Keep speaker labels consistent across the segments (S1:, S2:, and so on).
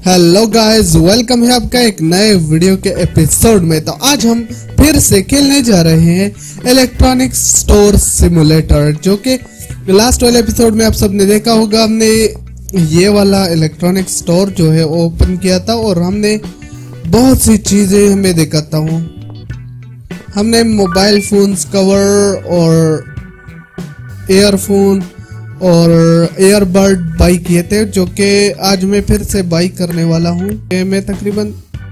S1: Hello guys, welcome है आपका एक नए वीडियो के एपिसोड में। तो आज हम फिर से खेलने जा रहे हैं इलेक्ट्रॉनिक स्टोर सिमुलेटर, जो कि लास्ट वाले एपिसोड में आप सबने देखा होगा। हमने ये वाला इलेक्ट्रॉनिक स्टोर जो है ओपन किया था और हमने बहुत सी चीजें हमें दिखाता हूँ। हमने मोबाइल फोन्स कवर और एयरफोन और एयरबड बाई किए थे, जो कि आज मैं फिर से बाई करने वाला हूँ। मैं तकरीबन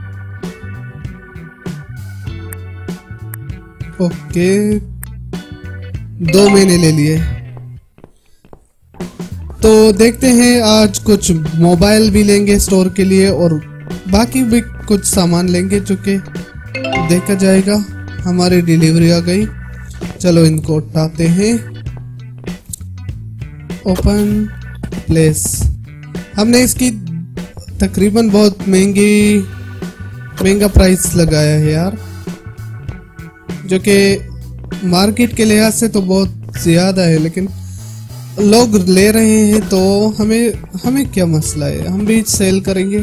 S1: ओके 2 महीने ले लिए। तो देखते हैं, आज कुछ मोबाइल भी लेंगे स्टोर के लिए और बाकी भी कुछ सामान लेंगे, जो कि देखा जाएगा। हमारी डिलीवरी आ गई, चलो इनको उठाते हैं। Open place. हमने इसकी तकरीबन बहुत महंगा प्राइस लगाया है यार, जो कि मार्केट के लिहाज से तो बहुत ज्यादा है, लेकिन लोग ले रहे हैं तो हमें क्या मसला है, हम भी सेल करेंगे।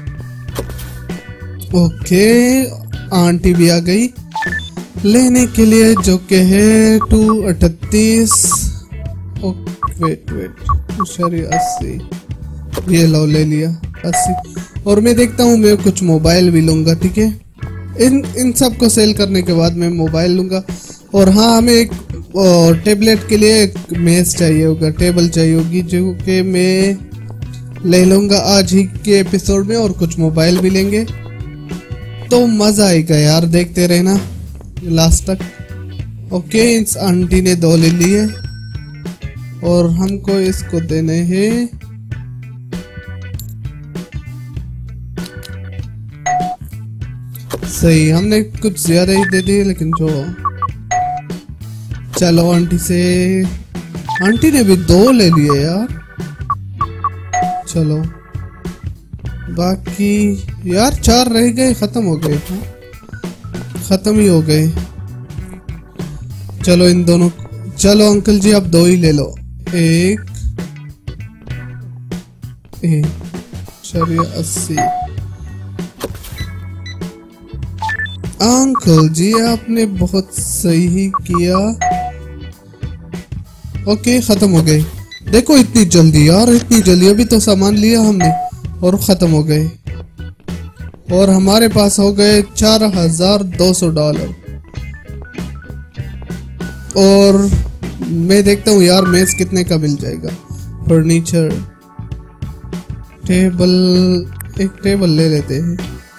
S1: ओके, आंटी भी आ गई लेने के लिए, जो कि है 238। वेट 80। ये लो, ले लिया 80। और मैं देखता हूँ, मैं कुछ मोबाइल भी लूंगा, ठीक है। इन सब को सेल करने के बाद मैं मोबाइल लूंगा। और हाँ, हमें एक टेबलेट के लिए एक मेज चाहिए होगा, टेबल चाहिए होगी, जो कि मैं ले लूंगा आज ही के एपिसोड में। और कुछ मोबाइल भी लेंगे तो मजा आएगा यार, देखते रहना लास्ट तक। ओके, इस आंटी ने 2 ले लिए और हमको इसको देने हैं सही। हमने कुछ ज्यादा ही दे दिए, लेकिन जो चलो आंटी ने भी 2 ले लिए यार। चलो बाकी यार 4 रह गए, खत्म हो गए, खत्म ही हो गए। चलो इन दोनों, चलो अंकल जी आप 2 ही ले लो। 1 80। अंकल जी आपने बहुत सही ही किया। ओके, खत्म हो गए। देखो इतनी जल्दी यार, इतनी जल्दी, अभी तो सामान लिया हमने और खत्म हो गए। और हमारे पास हो गए $4200। और मैं देखता हूँ यार मेज कितने का मिल जाएगा। फर्नीचर टेबल, एक टेबल ले लेते हैं।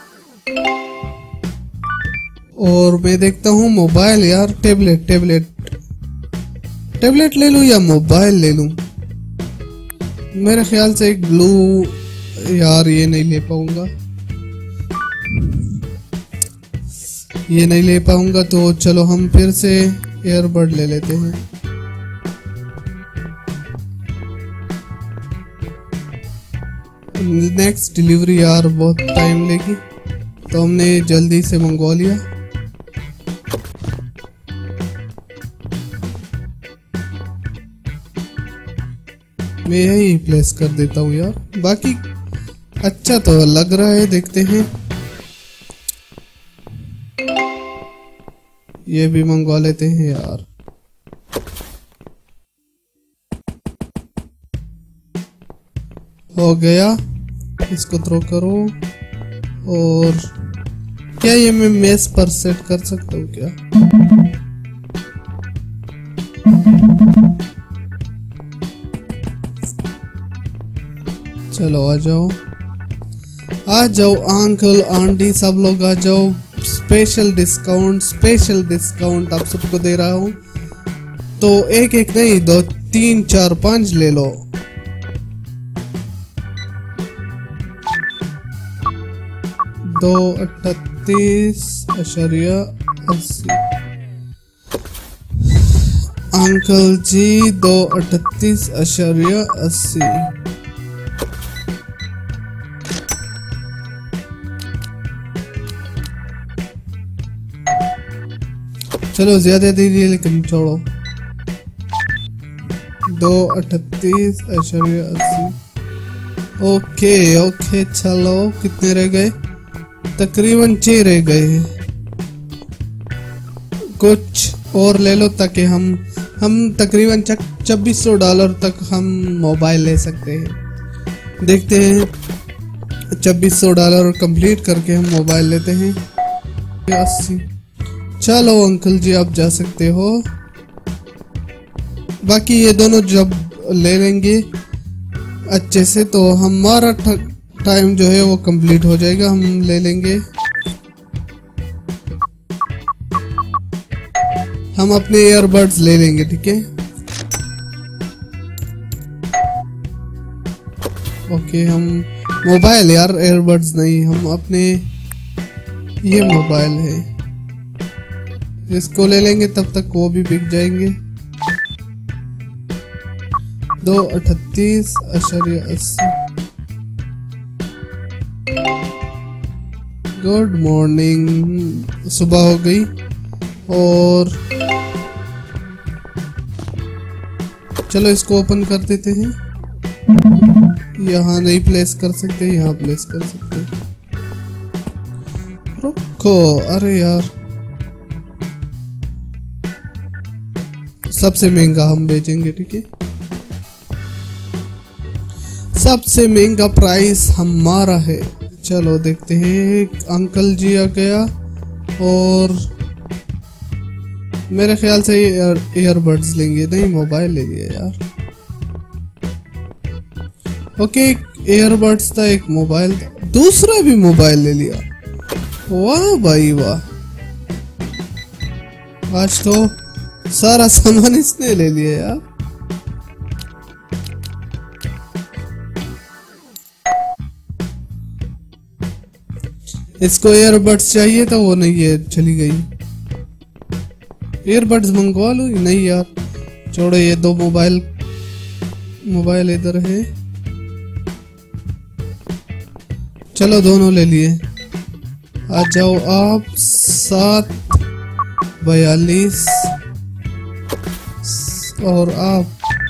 S1: और मैं देखता हूँ मोबाइल यार, टेबलेट ले लूं या मोबाइल ले लूं। मेरे ख्याल से एक ब्लू, यार ये नहीं ले पाऊंगा, ये नहीं ले पाऊंगा। तो चलो हम फिर से एयरबड ले लेते हैं। नेक्स्ट डिलीवरी यार बहुत टाइम लेगी, तो हमने जल्दी से मंगवा लिया। मैं यही प्लेस कर देता हूँ यार, बाकी अच्छा तो लग रहा है, देखते हैं। ये भी मंगवा लेते हैं यार। हो गया, इसको थ्रो करो। और क्या ये मैं मेज पर सेट कर सकता हूँ क्या? चलो आ जाओ अंकल आंटी सब लोग आ जाओ। स्पेशल डिस्काउंट आप सबको दे रहा हूँ। तो एक नहीं, 2 3 4 5 ले लो। $238.80। अंकल जी 238.80। चलो ज्यादा दे दिए, लेकिन छोड़ो। 238.80। ओके ओके, चलो कितने रह गए? तकरीबन 6 रह गए। कुछ और ले लो ताकि हम तकरीबन $2600 तक हम मोबाइल ले सकते हैं। देखते हैं, $2600 कंप्लीट करके हम मोबाइल लेते हैं। 80। चलो अंकल जी आप जा सकते हो। बाकी ये दोनों जब ले लेंगे अच्छे से तो हमारा टाइम जो है वो कंप्लीट हो जाएगा। हम ले लेंगे, हम अपने ईयरबड्स ले लेंगे, ठीक है। ओके, हम मोबाइल यार, ईयरबड्स नहीं, हम अपने ये मोबाइल है इसको ले लेंगे, तब तक वो भी बिक जाएंगे। 238.80। गुड मॉर्निंग, सुबह हो गई और चलो इसको ओपन कर देते हैं। यहाँ नहीं प्लेस कर सकते, यहाँ प्लेस कर सकते। रुको, अरे यार सबसे महंगा हम बेचेंगे, ठीक है। सबसे महंगा प्राइस हमारा है। चलो देखते हैं। अंकल जी आ गया और मेरे ख्याल से ईयरबड्स लेंगे, नहीं मोबाइल ले लिया यार। ओके, ईयरबड्स था, एक मोबाइल था, दूसरा भी मोबाइल ले लिया। वाह भाई वाह, आज तो सारा सामान इसने ले लिया यार। इसको ईयरबड्स चाहिए था, वो नहीं है, चली गई। ईयरबड्स मंगवा लो। नहीं यार छोड़ो, ये दो मोबाइल इधर है। चलो दोनों ले लिए। आ जाओ आप। 742 और आप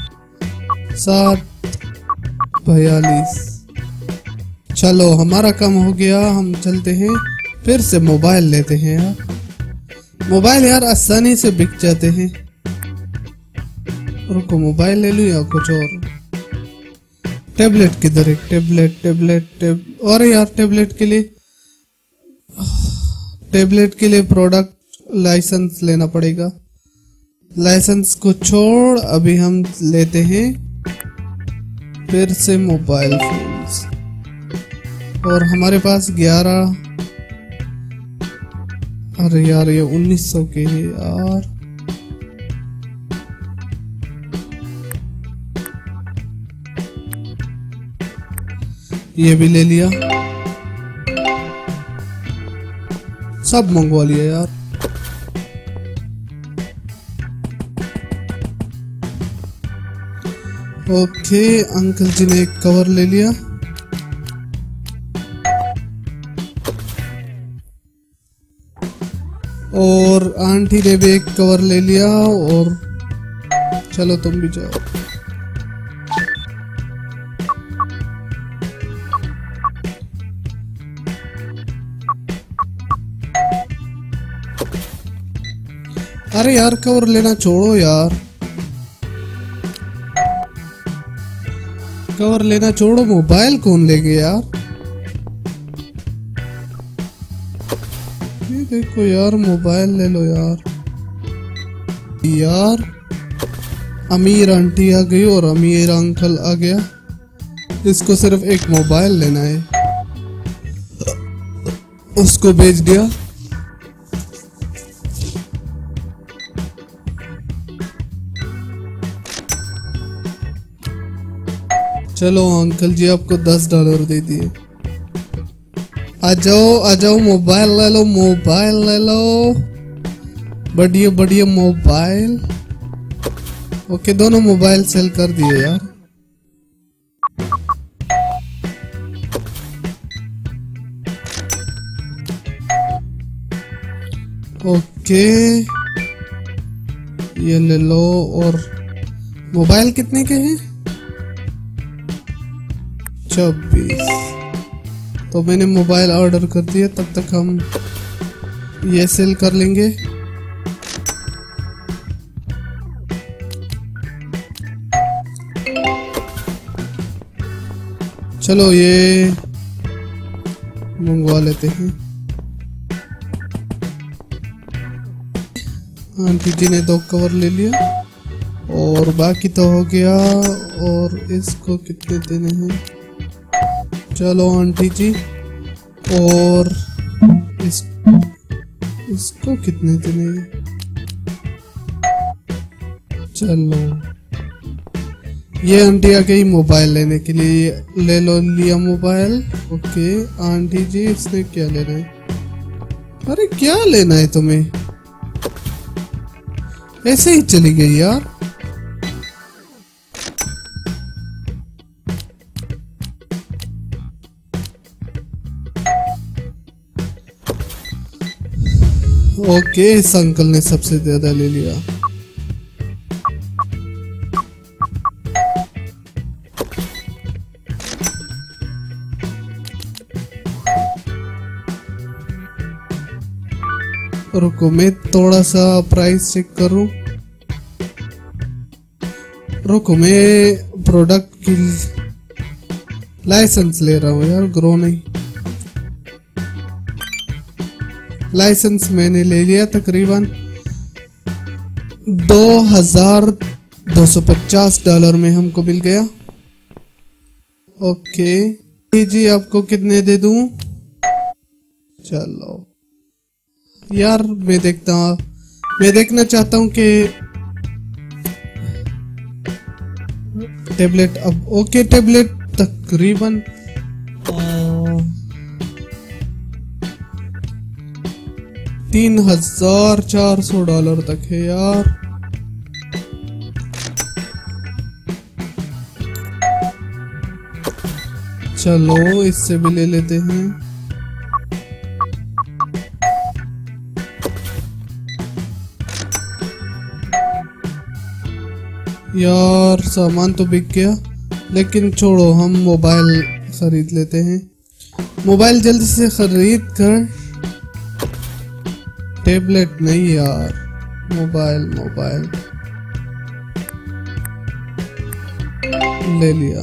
S1: 742। चलो हमारा काम हो गया, हम चलते हैं फिर से मोबाइल लेते हैं यार। मोबाइल यार आसानी से बिक जाते हैं। रुको, मोबाइल ले लूं या कुछ और? टैबलेट किधर है? टैबलेट और यार टैबलेट के लिए प्रोडक्ट लाइसेंस लेना पड़ेगा। लाइसेंस को छोड़ अभी हम लेते हैं फिर से मोबाइल फोन्स। और हमारे पास 11। अरे यार ये 1900 के है यार। ये भी ले लिया, सब मंगवा लिया यार। ओके, अंकल जी ने एक कवर ले लिया। और आंटी ने भी एक कवर ले लिया। और चलो तुम भी जाओ। अरे यार कवर लेना छोड़ो यार, कवर लेना छोड़ो, मोबाइल कौन लेंगे यार। ये देखो यार, मोबाइल ले लो यार। यार अमीर आंटी आ गई और अमीर अंकल आ गया। इसको सिर्फ एक मोबाइल लेना है, उसको बेच दिया। चलो अंकल जी आपको $10 दे दिए। आ जाओ मोबाइल ले लो, मोबाइल ले लो, बढ़िया बढ़िया मोबाइल। ओके, दोनों मोबाइल सेल कर दिए यार। ओके ये ले लो। और मोबाइल कितने के हैं? 26। तो मैंने मोबाइल ऑर्डर कर दिया, तब तक हम ये सेल कर लेंगे। चलो ये मंगवा लेते हैं। आंटी जी ने 2 कवर ले लिया और बाकी तो हो गया। और इसको कितने देने हैं? चलो आंटी जी, और इसको कितने देने हैं? चलो ये आंटी आ गई मोबाइल लेने के लिए। ले लो, लिया मोबाइल। ओके आंटी जी, इसने क्या लेना है? अरे क्या लेना है तुम्हें? ऐसे ही चली गई यार। ओके, इस अंकल ने सबसे ज्यादा ले लिया। रुको मैं थोड़ा सा प्राइस चेक करूं। रुको मैं प्रोडक्ट की लाइसेंस ले रहा हूं यार, ग्रो नहीं। लाइसेंस मैंने ले लिया, तकरीबन $2250 में हमको मिल गया। ओके जी, आपको कितने दे दूं? चलो यार मैं देखना चाहता हूं कि टेबलेट अब ओके। टेबलेट तकरीबन $3400 तक है यार। चलो इससे भी ले लेते हैं। यार सामान तो बिक गया, लेकिन छोड़ो, हम मोबाइल खरीद लेते हैं। मोबाइल जल्दी से खरीद कर, टेबलेट नहीं यार, मोबाइल ले लिया।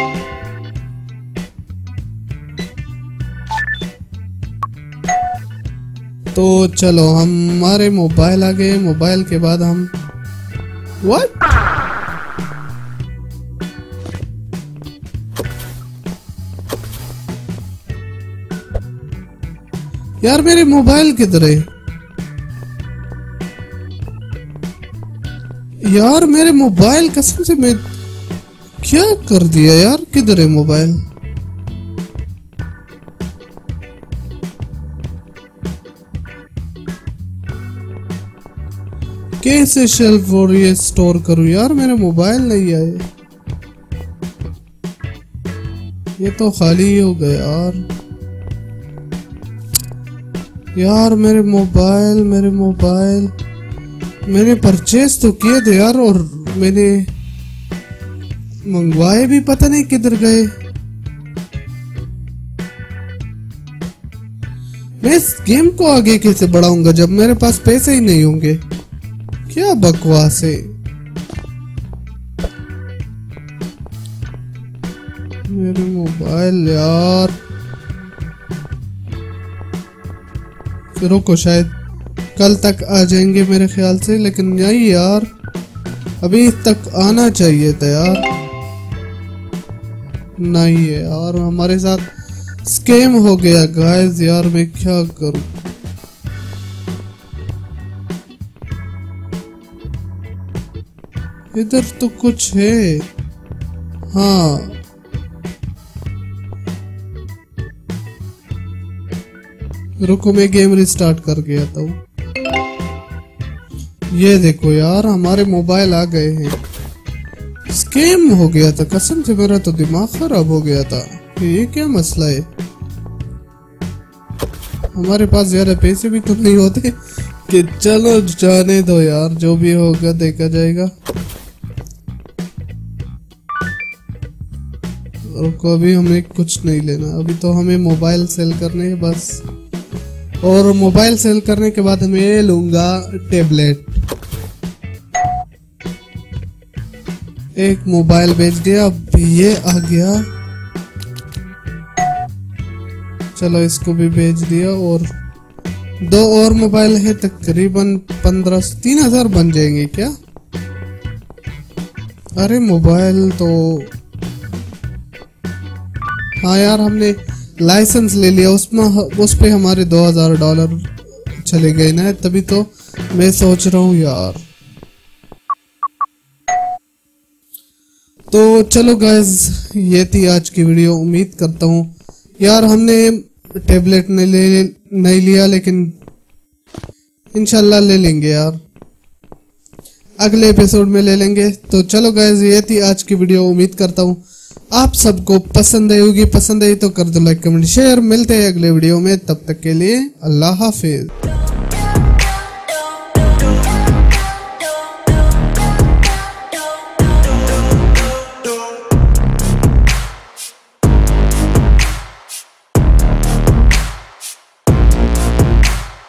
S1: तो चलो हमारे मोबाइल आ गए। मोबाइल के बाद हम व्हाट? यार मेरे मोबाइल किधर है? यार मेरे मोबाइल, कसम से मैं क्या कर दिया यार? किधर है मोबाइल? कैसे शेल्फ और ये स्टोर करूं यार? मेरे मोबाइल नहीं आए, ये तो खाली ही हो गया यार। यार मेरे मोबाइल मैंने परचेज तो किए थे यार, और मैंने मंगवाए भी, पता नहीं किधर गए। मैं इस गेम को आगे कैसे बढ़ाऊंगा जब मेरे पास पैसे ही नहीं होंगे? क्या बकवास है। मेरे मोबाइल यार, रुको शायद कल तक आ जाएंगे मेरे ख्याल से, लेकिन नहीं यार, अभी तक आना चाहिए था यार। नहीं है यार, हमारे साथ स्कैम हो गया गाइस। यार मैं क्या करूं? इधर तो कुछ है। हाँ रुको, मैं गेम रिस्टार्ट कर गया था। ये देखो यार, हमारे मोबाइल आ गए हैं। स्कैम हो गया था, कसम से मेरा तो दिमाग खराब हो गया था कि ये क्या मसला है। हमारे पास ज्यादा पैसे भी तो नहीं होते कि चलो जाने दो यार, जो भी होगा देखा जाएगा। रुको, अभी हमें कुछ नहीं लेना, अभी तो हमें मोबाइल सेल करने हैं बस। और मोबाइल सेल करने के बाद मैं लूंगा टेबलेट। एक मोबाइल बेच दिया, अब ये आ गया, चलो इसको भी बेच दिया। और 2 और मोबाइल है, तकरीबन 3000 बन जाएंगे क्या? अरे मोबाइल तो हाँ यार, हमने लाइसेंस ले लिया, उस पे हमारे $2000 चले गए ना, तभी तो मैं सोच रहा हूँ यार। तो चलो गाइस, ये थी आज की वीडियो। उम्मीद करता हूँ यार हमने टेबलेट नहीं लिया, लेकिन इंशाल्लाह ले लेंगे यार, अगले एपिसोड में ले लेंगे। तो चलो गाइस, ये थी आज की वीडियो। उम्मीद करता हूँ आप सबको पसंद आई होगी। पसंद आई तो कर दो लाइक, कमेंट, शेयर। मिलते हैं अगले वीडियो में, तब तक के लिए अल्लाह हाफिज।